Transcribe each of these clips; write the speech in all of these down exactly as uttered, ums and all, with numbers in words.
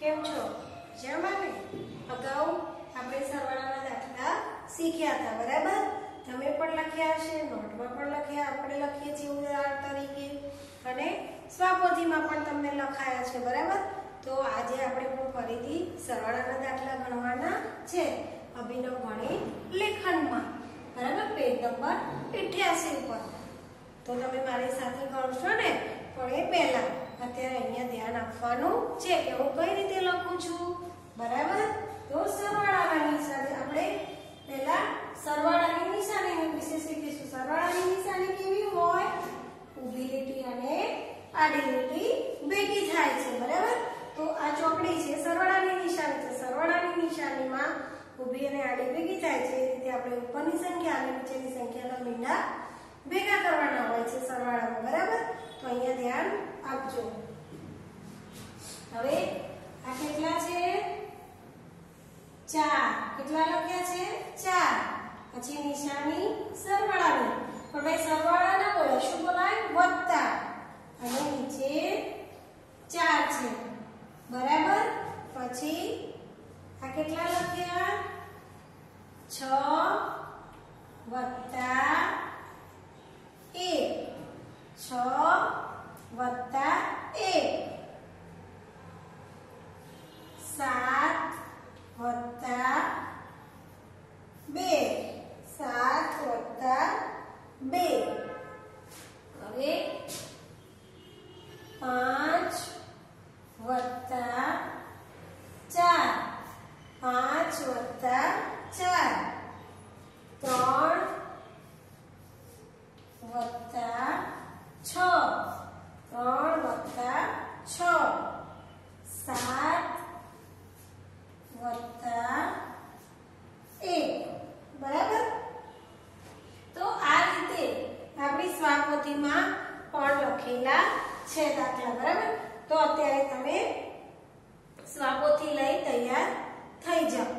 કેમ છો? મજામાં ને? અગાઉ આપણે સરવાળાના દાખલા શીખ્યા હતા, બરાબર? તમે પણ લખ્યા હશે, નોટમાં પણ લખ્યા, આપણે લખીએ છીએ ઉદાહરણ તરીકે, અને સ્વપોથીમાં પણ તમને લખાયા છે, બરાબર? તો આજે આપણે પણ ફરીથી સરવાળાના દાખલા ગણવાના છે અભિનવ ગણિત લેખનમાં, બરાબર? પેજ નંબર અઠ્યાસી ઉપર. તો તમે મારી સાથે ગણશો ને, પણ એ પહેલા અત્યારે અહીંયા ધ્યાન આપવાનું છે કે હું કઈ રીતે લખું છું, બરાબર? તો સરવાળાના નિશાની આપણે પહેલા સરવાળાની નિશાની વિશે શીખીશું. સરવાળાની નિશાની કેવી હોય? ઊભી લીટી અને આડી લીટી ભેગી થાય છે, બરાબર? તો આ ચોકડી છે, સરવાળાની નિશાની છે. સરવાળાની નિશાનીમાં ઊભી અને આડી ભેગી થાય છે. એ રીતે આપણે ઉપરની સંખ્યા અને નીચેની સંખ્યાના મીંડા ભેગા કરવાના હોય છે સરવાળામાં, બરાબર? તો અહીંયા ધ્યાન આપજો. હવે આ કેટલા છે? ચાર. કેટલા લખ્યા છે? ચાર. પછી નિશાની સરવાળાની. પણ ભાઈ સરવાળા ના બોલાય, શું બોલાય? વત્તા. અને નીચે ચાર છે, બરાબર? પછી આ કેટલા લખ્યા? છ વત્તા એક. છ વત્તા એક. સાત વત્તા બે. સાત વત્તા બે. હવે પાંચ વત્તા ચાર. પાંચ વત્તા ચાર. ત્રણ વત્તા છ. ત્રણ વત્તા છ. સાત વત્તા એક, બરાબર? તો આ રીતે આપણી સ્વપોથીમાં પણ લખેલા છે દાખલા, બરાબર? તો અત્યારે તમે સ્વપોથી લઈ તૈયાર થઈ જાઓ.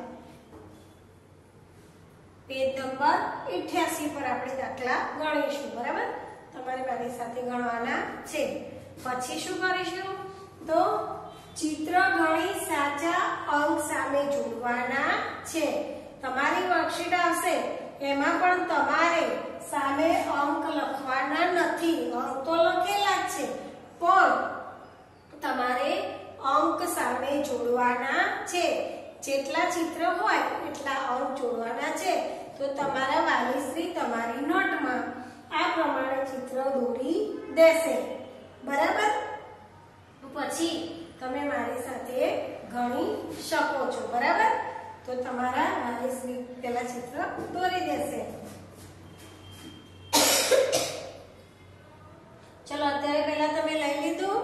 પેજ નંબર અઠ્યાસી પર આપણે દાખલા ગણીશું, બરાબર? તમારે મારી સાથે ગણવાના છે. પછી શું કરીશું? તો ચિત્ર ગણી સાચા અંક સામે જોડવાના છે. તમારી વર્કશીટ આવશે, એમાં પણ તમારે સામે અંક લખવાના નથી. અંક તો લખેલા જ છે, પણ તમારે અંક સામે જોડવાના છે. જેટલા ચિત્ર હોય એટલા અંક જોડવાના છે. તો તમારા વાલીશ્રી તમારી નોટમાં આ પ્રમાણે ચિત્ર દોરી દેશે, બરાબર? પછી તમે મારી સાથે ગણી શકો છો, બરાબર? તો તમારા વાલીશ્રી પેલા ચિત્ર દોરી દેશે. ચલો અત્યારે પહેલા તમે લઈ લીધું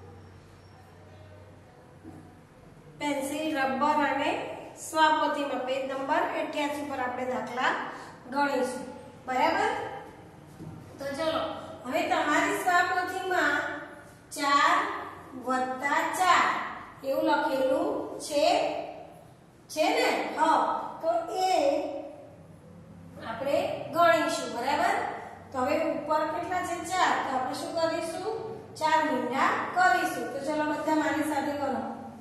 પેન્સિલ, રબર અને સ્વપોથીમાં પેજ નંબર અઠ્યાસી પર આપણે દાખલા ગણીશું, બરાબર? તો ચલો હવે તમારી સ્વપોથીમાં ચાર વત્તા ચાર એવું લખેલું છે છે ને? હા, તો એ આપણે ગણીશું, બરાબર? તો હવે ઉપર કેટલા છે? ચાર. તો આપણે શું કરીશું? ચાર મીંડા કરીશું. તો ચલો બધા મારી સાથે કરો.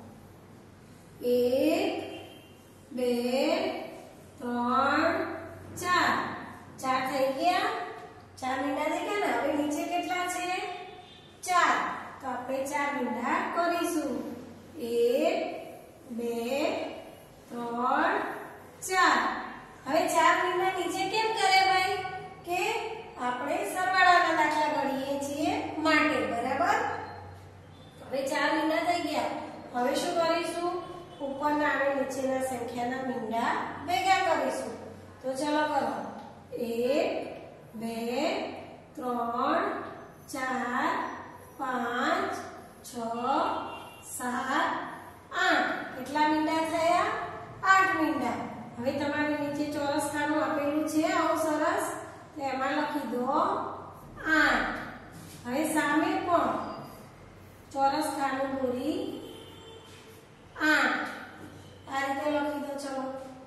એક, બે, ત્રણ, ચાર. ચાર થઈ ગયા. ચાર મીંડા થઈ ગયા ને? હવે નીચે કેટલા છે? ચાર. તો આપણે ચાર મીંડા કરીશું. એક, બે, ત્રણ, ચાર. હવે ચાર મીંડા નીચે કેમ કરે ભાઈ? કે આપણે સરવાળાના દાખલા ગણીએ છીએ માટે, બરાબર? હવે ચાર મીંડા થઈ ગયા. હવે શું કરીશું? ઉપરના અને નીચેના સંખ્યાના મીંડા ભેગા કરીશું. તો ચલો કરો. એક, બે, ત્રણ, ચાર, પાંચ, છ, સાત, આઠ. કેટલા મીંડા થયા? આઠ મીંડા. હવે તમારે નીચે ચોરસ ખાનું આપેલું છે આવું સરસ, તો એમાં લખી દો આઠ. હવે સામે પણ ચોરસ ખાનું દોરી આઠ. આ રીતે લખી દો. ચલો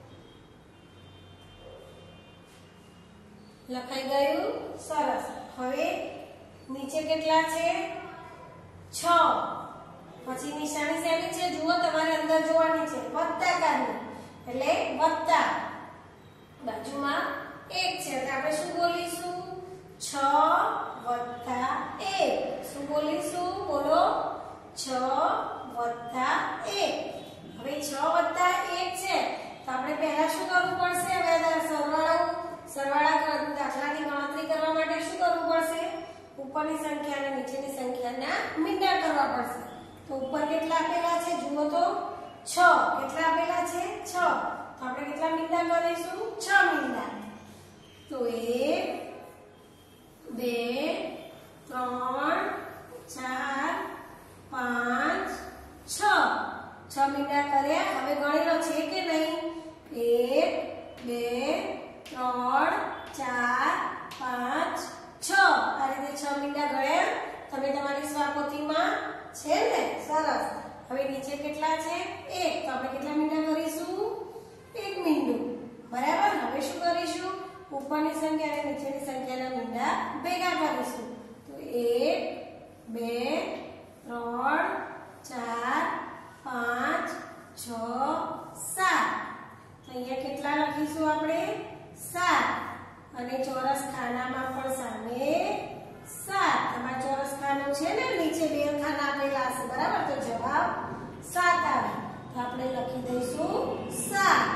લખાઈ ગયું, સરસ. હવે નીચે કેટલા છે? છ. પછી નિશાની શેની છે જુઓ તમારે અંદર જોવાની છે વત્તાકારની એટલે વત્તા બાજુમાં એક છે એટલે આપણે શું બોલીશું છ વત્તા એક શું બોલીશું બોલો છ વત્તા એક હવે છ વત્તા એક છે તો આપણે પહેલા શું કરવું પડશે હવે સરવાળો સરવાળા દાખલાની ગણતરી કરવા માટે શું કરવું પડશે ઉપરની સંખ્યા અને નીચેની સંખ્યાના મીંડા કરવા પડશે તો ઉપર કેટલા આપેલા છે જુઓ તો છ કેટલા આપેલા છે છ તો આપણે કેટલા મીંડા કરીશું છ મીંડા તો એક બે ત્રણ ચાર પાંચ છ છ મીંડા કર્યા હવે ગણેલો છે કે નહીં એક બે ત્રણ ચાર પાંચ છ આ રીતે છ મીંડા ગણ્યા તમે તમારી સ્વાપોથીમાં છે ને સરસ હવે નીચે કેટલા છે એક તો આપણે કેટલા મીંડા કરીશું એક મીંડું બરાબર હવે શું કરીશું ઉપરની સંખ્યા અને નીચેની સંખ્યાના મીંડા ભેગા કરીશું તો એક બે ત્રણ ચાર પાંચ છ સાત તો અહીંયા કેટલા લખીશું આપણે સાત અને ચોરસ ખાનામાં પણ સામે સાત તમારા ચોરસ ખાનું છે ને નીચે બે ખાના આપેલા હશે બરાબર તો જવાબ સાત આવે તો આપણે લખી દઈશું સાત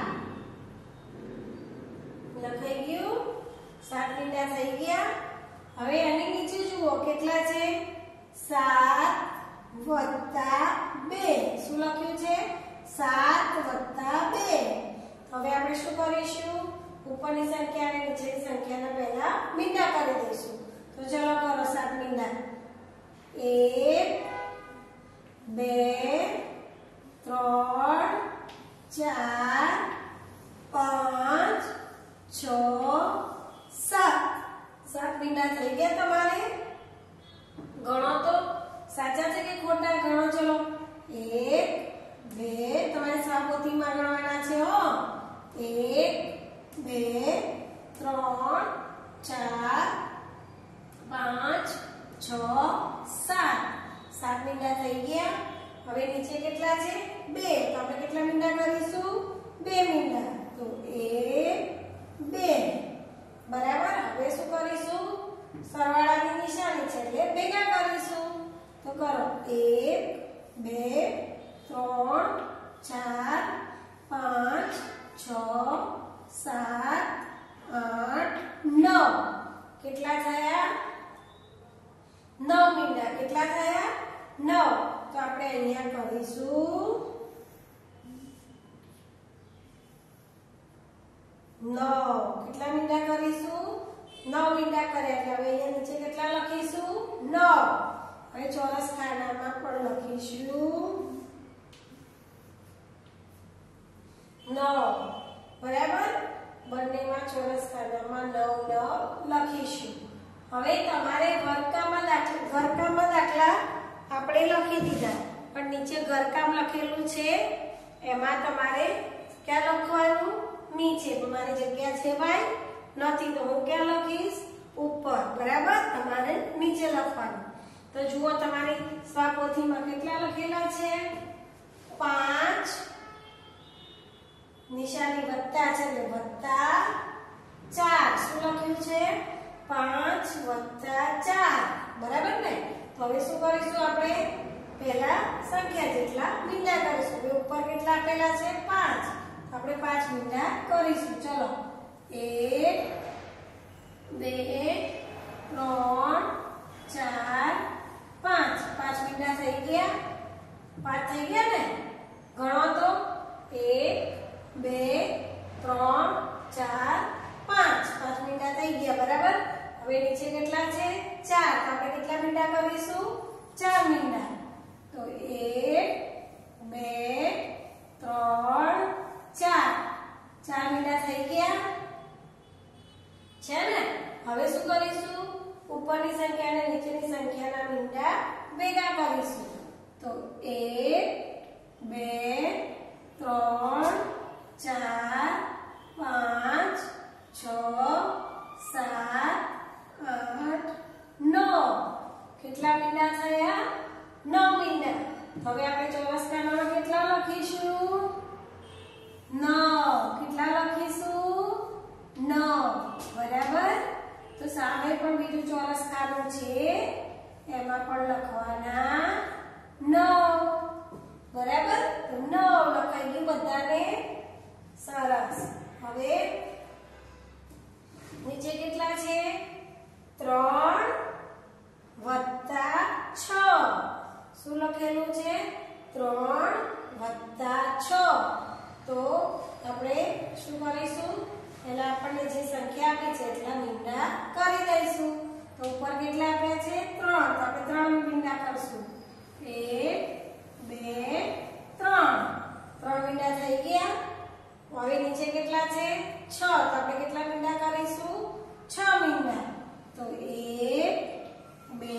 લખાઈ ગયું સાત મીંડા થઈ ગયા હવે આની નીચે જુઓ કેટલા છે સાત વત્તા બે શું લખ્યું છે સાત વત્તા બે હવે આપણે શું કરીશું ઉપરની સંખ્યા અને નીચેની સંખ્યાના પહેલા મીંડા કરી દઈશું તો ચલો કરો સાત મીંડા એક બે ત્રણ ચાર પાંચ છ સાત સાત મીંડા થઈ ગયા તમારે ગણો તો સાચા છે કે ખોટા ગણો ચલો એક બે તમારે સ્વાપોથીમાં ગણવાના છે હો એક બે ત્રણ ચાર પાંચ છ સાત સાત મીંડા થઈ ગયા હવે નીચે કેટલા છે બે તો આપણે કેટલા મીંડા કરીશું બે મીંડા તો એક બે બરાબર હવે શું કરીશું સરવાળાની નિશાની છે એટલે ભેગા કરીશું તો કરો એક બે ત્રણ ચાર પાંચ છ સાત આઠ નવ કેટલા થયા નવ મીંડા કેટલા થયા નવ તો આપણે અહીંયા કરીશું નવ કેટલા મીંડા કરીશું નવ મીંડા કર્યા એટલે હવે અહીંયા નીચે કેટલા લખીશું નવ હવે ચોરસ ખાનામાં પણ લખીશું નવ બરાબર બંનેમાં ચોરસ ખાનામાં નવ નવ લખીશું હવે તમારે ઘરકામમાં દાખલા ઘરકામમાં દાખલા આપણે લખી દીધા પણ નીચે ઘરકામ લખેલું છે એમાં તમારે ક્યાં લખવાનું નીચે તમારી જગ્યા છે ભાઈ નથી તો હું ક્યાં લખીશ ઉપર બરાબર તમારે નીચે લખવાનું તો જુઓ તમારી સ્વાપોથીમાં કેટલા લખેલા છે પાંચ નિશાની વત્તા છે એટલે વત્તા ચાર શું લખ્યું છે પાંચ વત્તા ચાર બરાબર ને તો હવે શું કરીશું આપણે પહેલા સંખ્યા જેટલા મીંડા કરીશું હવે ઉપર કેટલા આપેલા છે પાંચ આપણે પાંચ મીંડા કરીશું ચલો એક બે ત્રણ ચાર પાંચ પાંચ મીંડા થઈ ગયા પાંચ થઈ ગયા ને ગણો તો એક બે ત્રણ ચાર પાંચ પાંચ મીંડા થઈ ગયા બરાબર હવે નીચે કેટલા છે ચાર તો આપણે કેટલા મીંડા કરીશું ચાર મીંડા તો એક બે ત્રણ ચાર ચાર મીંડા થઈ ગયા છે ને હવે શું કરીશું ઉપરની સંખ્યા અને નીચેની સંખ્યાના મીંડા ભેગા કરીશું તો એક બે ત્રણ ચાર પાંચ છ સાત આઠ નવ કેટલા મીંડા થયા નવ મીંડા હવે આપણે ચોરસ ખાનામાં કેટલા લખીશું? નવ. કેટલા લખીશું? નવ. બરાબર? તો સામે પણ બીજું ચોરસ ખાનું છે, એમાં પણ લખવાના નવ. બરાબર? તો નવ લખાઈ ગયું બધાને. સરસ. હવે નીચે કેટલા છે? ત્રણ વત્તા છ. શું લખેલું છે? ત્રણ વત્તા છ. તો આપણે શું કરીશું? પહેલા આપણને જે સંખ્યા આપી છે એટલા મીંડા કરી દઈશું. તો ઉપર કેટલા આપ્યા છે? ત્રણ. તો આપણે ત્રણ મીંડા કરશું. એક બે ત્રણ. ત્રણ મીંડા થઈ ગયા. હવે નીચે કેટલા છે? છ. તો આપણે કેટલા મીંડા કરીશું? છ મીંડા. તો એક બે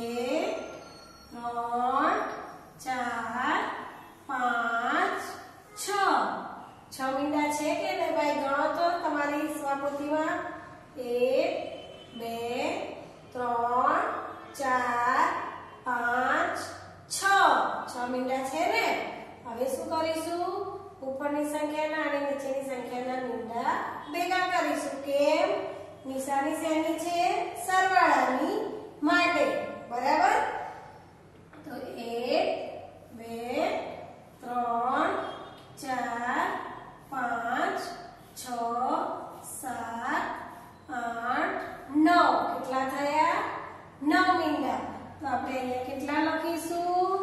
ત્રણ ચાર પાંચ છ. છ મીંડા છે કે નહીં ભાઈ? ગણો તો તમારી સ્વપોથીમાં. એક બે ત્રણ ચાર પાંચ છ. છ મીંડા છે ને? હવે શું કરીશું? ઉપરની સંખ્યાના અને નીચેની સંખ્યાના મીંડા ભેગા કરીશું. કેમ? નિશાની શેની છે? સરવાળાની માટે. બરાબર? તો એક બે ત્રણ ચાર પાંચ છ સાત આઠ નવ. કેટલા થયા? નવ મીંડા. તો આપણે અહીંયા કેટલા લખીશું?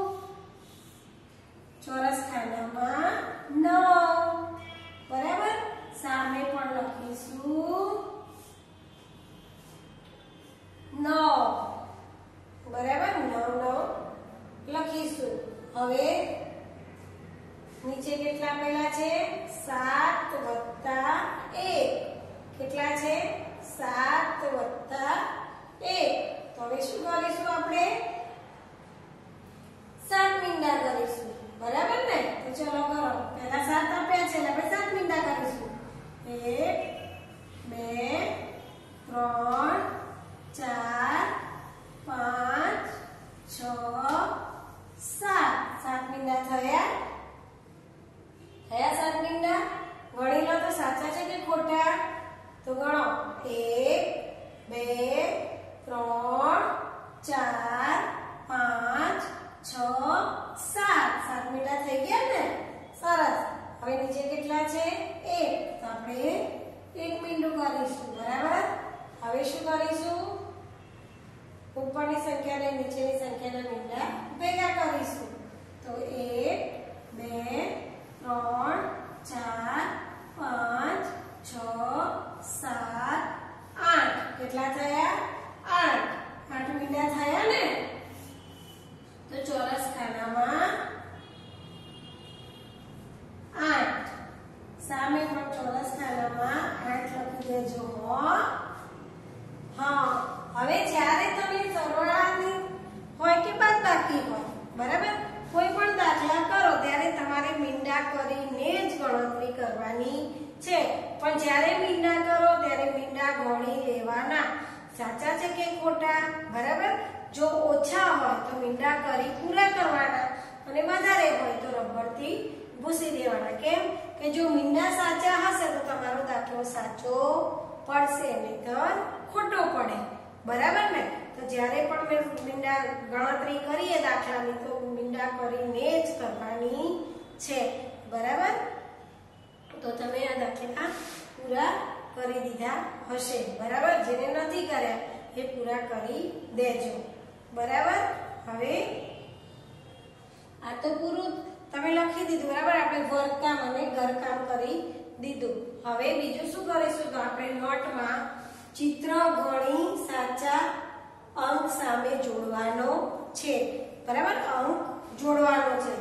ચોરસ ખાનામાં નવ. બરાબર? સામે પણ લખીશું નવ. બરાબર? નવ નવ લખીશું. હવે નીચે કેટલા આપેલા છે? સાત વત્તા એક. કેટલા છે? સાત વત્તા એક. તો હવે શું કરીશું? આપણે સાત મીંડા કરીશું. બરાબર ને? તો ચલો કરો. પહેલા સાત આપ્યા છે એટલે આપણે સાત મીંડા કરીશું. એક બે ત્રણ ચાર પાંચ છ સાત. સાત મીંડા થયા. થયા સાત મીંડા? ગણી લો તો સાચા છે કે ખોટા? તો ગણો. એક બે ત્રણ ચાર પાંચ છ સાત. સાત મીંડા થઈ ગયા ને? સરસ. હવે નીચે કેટલા છે? એક. તો આપણે એક મીંડું કરીશું. બરાબર? હવે શું કરીશું? ઉપરની સંખ્યા અને નીચેની સંખ્યાના મીંડા ભેગા કરીશું. તો એક બે ત્રણ ચાર પાંચ છ સાત આઠ. કેટલા થયા? આઠ. આઠ મીંડા થયા ને? તો ચોરસ ખાનામાં આઠ. સામે પણ ચોરસ ખાનામાં આઠ લખી દેજો. હા. હવે જ્યારે તમે સરવાળાની હોય કે બાદબાકી હોય, બરાબર, કોઈ પણ દાખલા કરો ત્યારે તમારે મીંડા કરીને જ ગણતરી કરવાની છે. પણ જ્યારે મીંડા કરો ત્યારે મીંડા ગણી લેવાના. સાચા છે કે ખોટા? બરાબર? જો ઓછા હોય તો મીંડા કરી પૂરા કરવાના અને વધારે હોય તો રબરથી ભૂસી દેવાના. કેમ? કે જો મીંડા સાચા હશે તો તમારો દાખલો સાચો પડશે, નહીંતર ખોટો પડે. બરાબર ને? તો જ્યારે પણ મેં મીંડા ગણતરી કરીએ દાખલાની તો મીંડા કરીને જ કરવાની છે. બરાબર? તો તમે આ દાખલા પૂરા કરી દીધા હશે. બરાબર? જેને નથી કર્યા એ પૂરા કરી દેજો. બરાબર? હવે આ તો પૂરું તમે લખી દીધું. બરાબર? આપણે ઘરકામ અને ઘરકામ કરી દીધું. હવે બીજું શું કરીશું? તો આપણે નોટમાં ચિત્ર ગણી સાચા અંક સામે જોડવાનો છે. બરાબર? અંક જોડવાનો છે.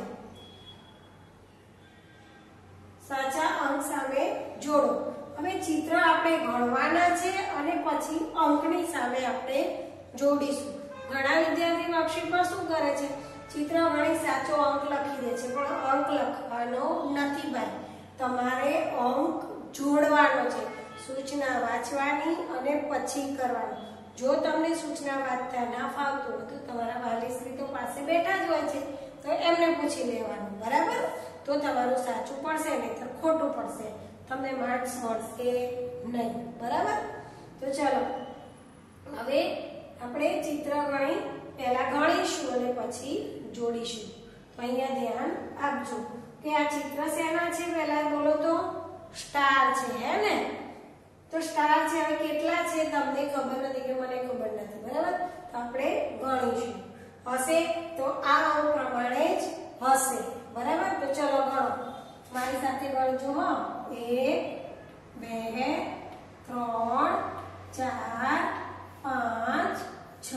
સાચા અંક સામે જોડો. હવે ચિત્ર આપણે ગણવાના છે અને પછી અંકની સામે આપણે જોડીશું. ઘણા વિદ્યાર્થી વર્કશીટમાં શું કરે છે? ચિત્ર ગણી સાચો અંક લખી દે છે, પણ અંક લખવાનો નથી ભાઈ. તમારે અંક જોડવાનો છે. સૂચના વાંચવાની અને પછી કરવાની. જો તમને સૂચના વાંચતા ના ફાવતું હોય તો તમારા વાલીશ્રી તો પાસે બેઠા જ હોય છે, તો એમને પૂછી લેવાનું, બરાબર? તો તમારું સાચું પડશે, નહીતર ખોટું પડશે, તમને માર્ક્સ મળશે નહીં, બરાબર? તો ચાલો હવે આપણે ચિત્ર ગણી પહેલા ગણીશું અને પછી જોડીશું. તો અહીંયા ધ્યાન આપજો કે આ ચિત્ર શેના છે, પહેલા બોલો તો સ્ટાર છે, હે ને? તો સ્ટાર છે, હવે કેટલા છે તમને ખબર નથી કે મને ખબર નથી, બરાબર? તો આપણે ગણીશું. હશે તો આ અંક પ્રમાણે જ હશે, બરાબર? તો ચલો ગણો, મારી સાથે ગણજો. હો, એક બે ત્રણ ચાર પાંચ છ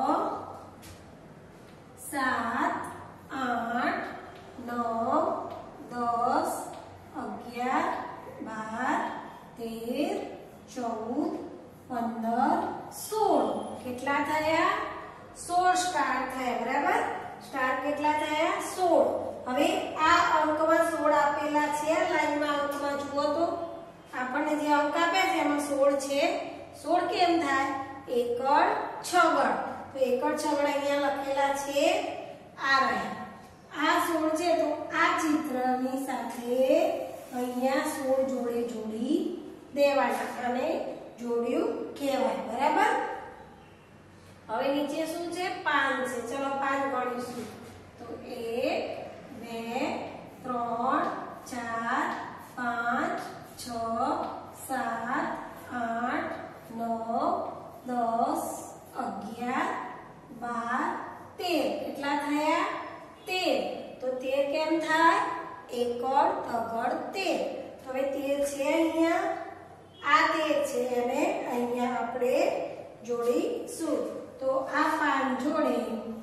સાત આઠ નવ દસ અગિયાર બાર તેર ચૌદ પંદર સોળ. કેટલા થયા? સોળ સ્ટાર થયા, બરાબર? સ્ટાર કેટલા થયા? સોળ. હવે આ અંકમાં સોળ આપેલા છે, લાઈનમાં અંકમાં જુઓ તો આપણને જે અંક આપ્યા છે એમાં સોળ છે. સોળ કેમ થાય? એકડ છગડ. તો એકડ છગડ અહીંયા લખેલા છે, આ રહ્યા. આ સોળ છે તો આ ચિત્રની સાથે અહીંયા સોળ જોડે જોડી દેવાના અને જોડ્યું કહેવાય, બરાબર? હવે નીચે શું છે? પાંચ છે. ચલો પાંચ ગણીશું. તો એક બે ત્રણ ચાર પાંચ છ સાત આઠ નવ દસ અગિયાર બાર તેર. કેટલા થયા? તેર. તો તેર કેમ થાય? એકડ તગડ તેર. તો હવે તેર છે અહીંયા, આ તેર છે અને અહીંયા આપણે જોડીશું. તો આ પાંચ જોડે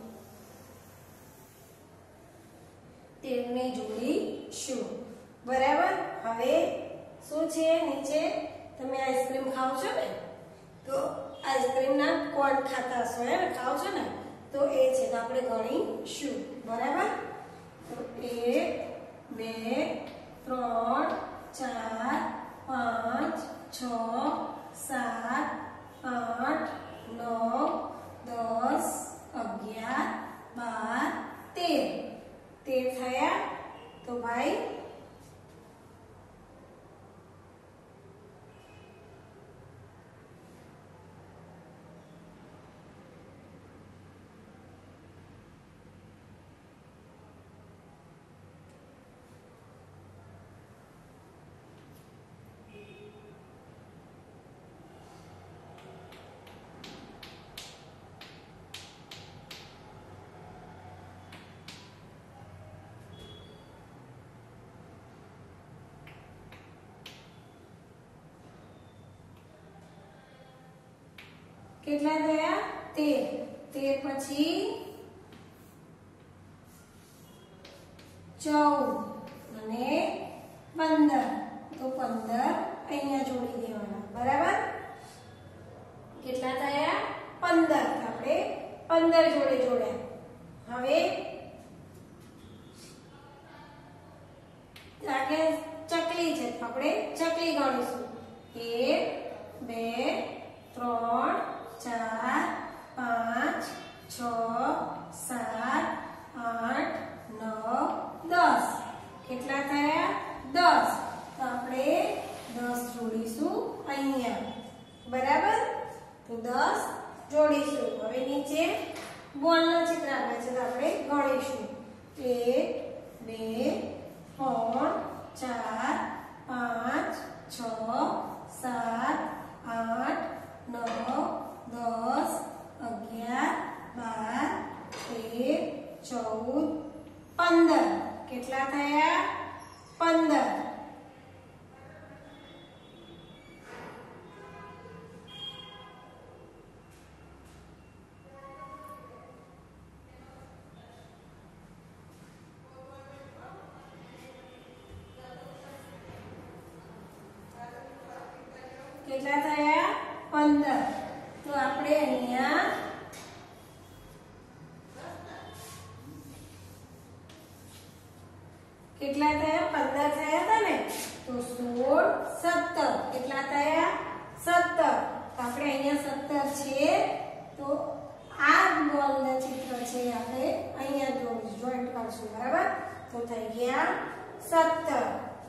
તેર ને જોડીશું, બરાબર? હવે શું છે નીચે? તમે આઈસ્ક્રીમ ખાવ છો ને, તો આઈસ્ક્રીમ ના કોણ ખાતા હશો, હે ને? ખાવ છો ને, તો એ છે. તો આપણે ગણીશું, બરાબર? તો એક બે ત્રણ ચાર પાંચ છ સાત આઠ નવ દસ અગિયાર બાર તેર. તેર થયા. તો ભાઈ કેટલા થયા? તેર. તેર પછી ચૌદ અને પંદર. તો પંદર અહીંયા જોડી દેવાના, બરાબર? કેટલા થયા? પંદર. આપણે પંદર જોડે જોડ્યા. હવે આગે ચકલી છે, આપણે ચકલી ગણીશું. એક બે ત્રણ ચાર પાંચ છ સાત આઠ નવ દસ. કેટલા થયા? દસ. તો આપણે દસ જોડીશું અહીંયા, બરાબર? તો દસ જોડીશું. હવે નીચે બોલનું ચિત્ર આપે છે, તો આપણે ગણીશું. એક બે ત્રણ ચાર પાંચ છ સાત આઠ નવ દસ અગિયાર બાર તેર ચૌદ પંદર. કેટલા થયા? પંદર. કેટલા થયા? પંદર. તો આપણે અહીંયા કેટલા થયા? પંદર થયા હતા ને, તો સોળ સત્તર. કેટલા થયા? સત્તર. આપણે અહીંયા સત્તર છે, તો આ બોલનું ચિત્ર છે આપણે અહીંયા જોઈન્ટ કરશું. લખીશું બરાબર તો થઈ ગયા સત્તર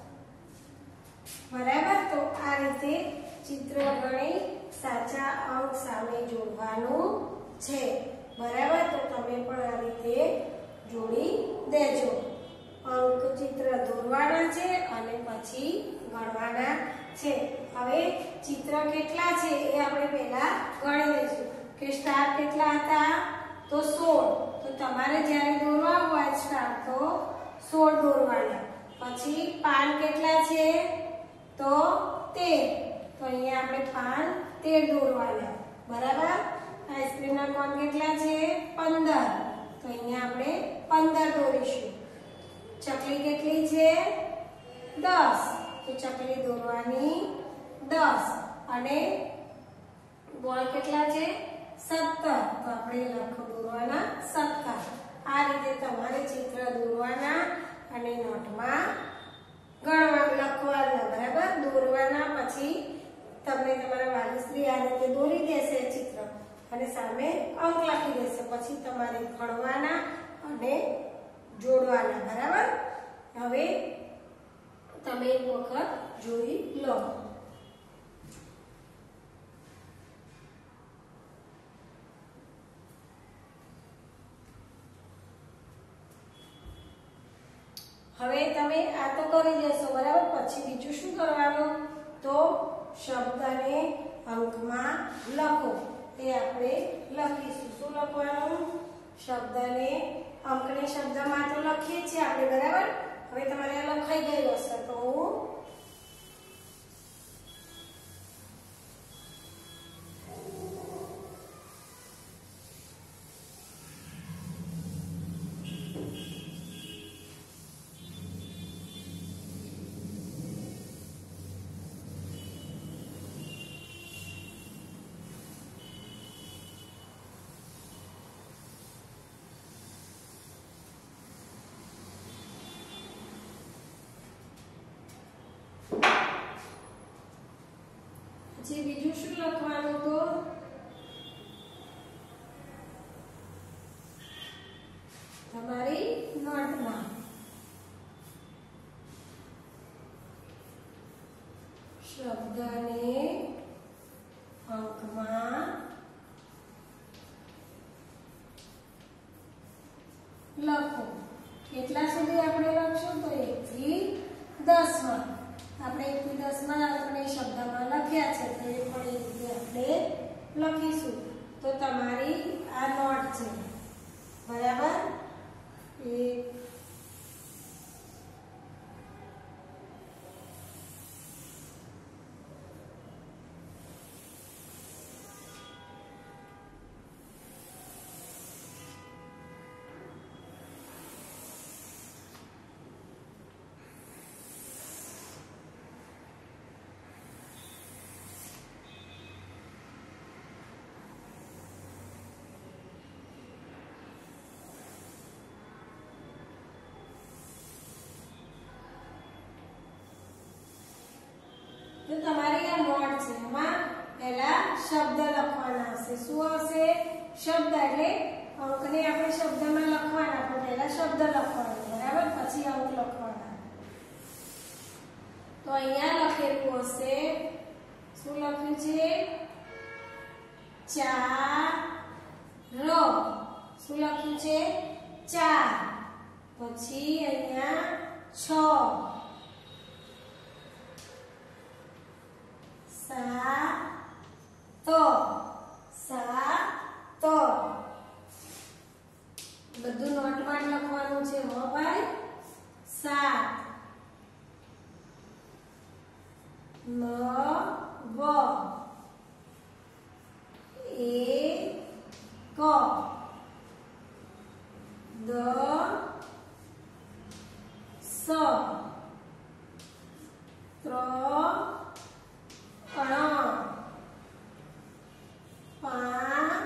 બરાબર તો આ રીતે ચિત્ર ગણી સાચા અંક સામે જોડવાનું છે બરાબર તો તમે પણ આ રીતે જોડી દેજો અંક ચિત્ર દોરવાના છે અને પછી ગણવાના છે હવે ચિત્ર કેટલા છે એ આપણે પહેલા ગણી લઈશું કે સ્ટાર કેટલા હતા તો સોળ તો તમારે જ્યારે દોરવા હોય સ્ટાર તો સોળ દોરવાના પછી પાન કેટલા છે તો તેર તો અહીંયા આપણે પાન તેર દોરવાના બરાબર આઈસ્ક્રીમના કોન કેટલા છે પંદર તો અહીંયા આપણે પંદર દોરીશું ચકલી કેટલી છે દસ તો ચકલી દોરવાની દસ અને બોલ કેટલા છે સત્તર તો આપણે લખો દોરવાના સત્તર આ રીતે તમારે ચિત્ર દોરવાના અને નોટમાં ગણવા લખવાના બરાબર દોરવાના પછી તમને તમારા વાલીશ્રી આ રીતે દોરી દેશે ચિત્ર અને સામે અંક લખી દેશે પછી તમારે ગણવાના અને જોડવાના બરાબર હવે તમે એક વખત જોઈ લો હવે તમે આ તો કરી દેશો બરાબર પછી બીજું શું કરવાનું તો શબ્દને અંકમાં લખો એ આપણે લખીશું શું લખવાનું શબ્દને અંકને શબ્દમાં તો લખીએ છીએ આપણે બરાબર હવે તમારે આ લખાઈ ગયું હશે તો પછી બીજું શું લખવાનું તો તમારી નોટમાં શબ્દને અંકમાં લખો કેટલા સુધી આપણે લખશું તો એક થી દસ માં આપણે એક થી દસ માં આપણે શબ્દમાં લખ્યા છે તો એ પણ એ રીતે આપણે લખીશું તો તમારી આ નોટ છે બરાબર એક તો તમારી આ નોટ છે એમાં પહેલા શબ્દ લખવાના હશે શું હશે શબ્દ એટલે અંકને આપણે શબ્દમાં લખવાના પણ પહેલા શબ્દ લખવાના બરાબર પછી અંક લખવાના તો અહીંયા લખેલું હશે શું લખ્યું છે ચાર શું લખ્યું છે ચાર પછી અહીંયા છ સાત સાત બધું નોટમાં લખવાનું છે હો ભાઈ સાત નવ એક દસ ત્રણ પાંચ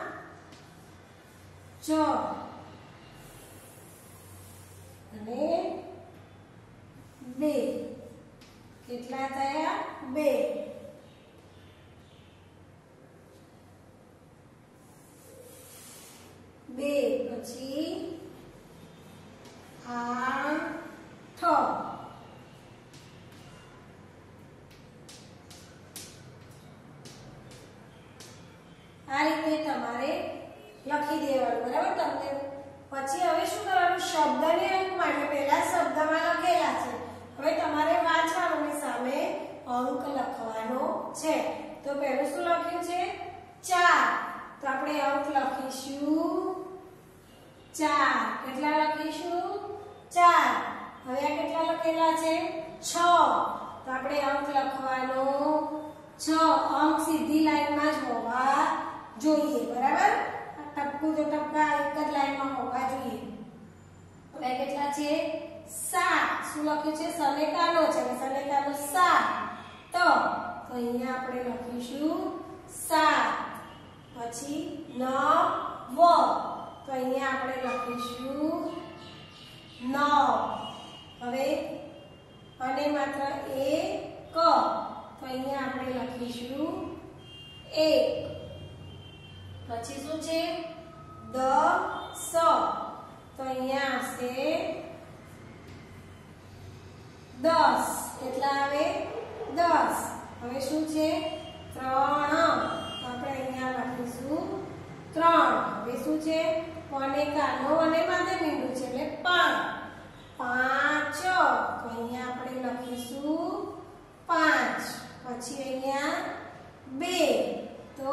છ અને બે કેટલા થયા બે બે પછી તમારે લખી દેવાનું, બરાબર? તમને પછી હવે શું કરવાનું, શબ્દને અંક માટે પહેલા શબ્દમાં લખેલા છે, હવે તમારે વાંચવાનું અને સામે અંક લખવાનો છે. તો પહેલું શું લખ્યું છે? ચાર. તો આપણે અંક લખીશું ચાર. કેટલા લખીશું? ચાર. હવે આ કેટલા લખેલા છે? છ. તો આપણે અંક લખવાનો છ. અંક સીધી લાઈનમાં જ હોવા જોઈએ, બરાબર? ટપકું તો ટપકા એક જ લાઈનમાં હોવા જોઈએ. હવે કેટલા છે? સાત. શું લખ્યું છે? સનેકાનો છે, સનેકાનો સાત. તો તો અહીંયા આપણે લખીશું સાત. પછી નવ. તો અહીંયા આપણે લખીશું નવ. હવે અને માત્ર એક. તો અહીંયા આપણે લખીશું એક. પછી શું છે? દસ. તો અહીંયા આવશે દસ. કેટલા આવે? દસ. હવે શું છે? ત્રણ. તો આપણે અહીંયા લખીશું ત્રણ. હવે શું છે? કોને કાનો અને માથે મીંડું છે એટલે પાંચ. પાંચ. તો અહીંયા આપણે લખીશું પાંચ. પછી અહીંયા બે. તો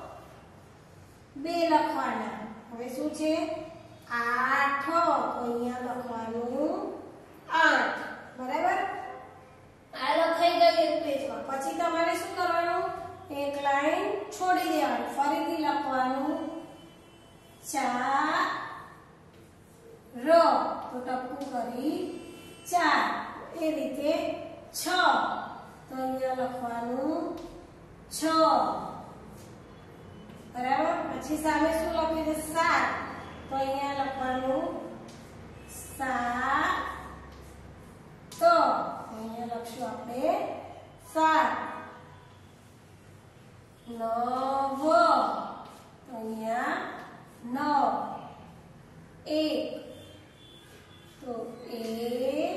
બે લખવાના. હવે શું છે? આઠ. તો અહીંયા લખવાનું આઠ, બરાબર? આ લખાઈ ગયું એક પેજમાં. પછી તમારે શું કરવાનું? એક લાઈન છોડી દેવાની, ફરીથી લખવાનું ચાર. તો ટપકું કરી ચાર. એ રીતે છ. તો અહીંયા લખવાનું છ, બરાબર? પછી સામે શું લખ્યું છે? સાત. તો અહીંયા લખવાનું સાત. તો અહીંયા લખશું આપણે સાત. નવ. તો અહીંયા નવ. એક. તો એક.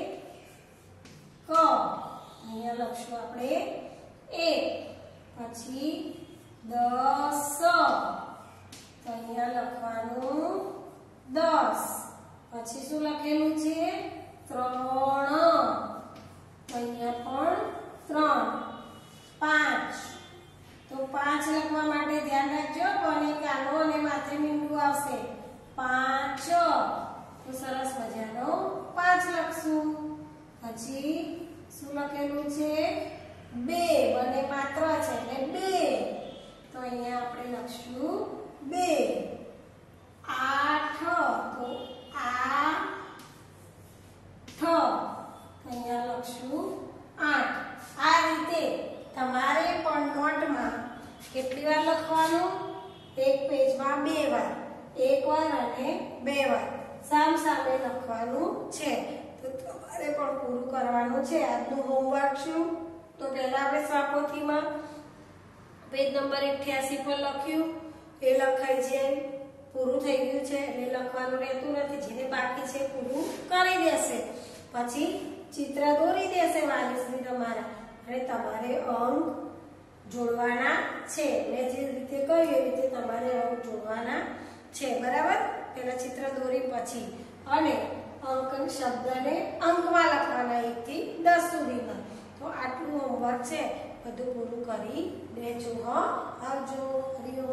અહીંયા લખશું આપણે એક. પછી દસ. તો અહીંયા લખવાનું દસ. પછી શું લખેલું છે? ત્રણ. તો અહીંયા પણ ત્રણ. પાંચ. તો પાંચ લખવા માટે ધ્યાન રાખજો, કોને કાનો અને માથે મીંડું આવશે. પાંચ. તો સરસ મજાનો પાંચ લખશું. પછી શું લખેલું છે? બે. બને માત્ર છે એટલે બે. તો અહીંયા આપણે લખશું બે. આઠ. તો આઠ. અહીંયા લખશું આઠ. આ રીતે તમારે પણ નોટમાં કેટલી વાર લખવાનું? એક પેજમાં બે વાર, એક વાર અને બે વાર સામ સામે લખવાનું છે. તો તમારે પણ પૂરું કરવાનું છે. આજનું હોમવર્ક શું? તો પહેલા આપણે સ્વાપોથીમાં પેજ નંબર અઠ્યાસી પર લખ્યું, એ લખાઈ છે, પૂરું થઈ ગયું છે એટલે લખવાનું રહેતું નથી. જેને બાકી છે પૂરું કરી દેશે. પછી ચિત્ર દોરી દેશે વાલીશ્રી તમારા, અને તમારે અંક જોડવાના છે. મેં જે રીતે કહ્યું એ રીતે તમારે અંક જોડવાના છે, બરાબર? પહેલા ચિત્ર દોરી પછી અને અંક શબ્દને અંકમાં લખવાના એક થી દસ સુધીમાં. તો આટલું હોમવર્ક છે, બધું પૂરું કરી દેજો. હા, આવજો. હરિઓમ.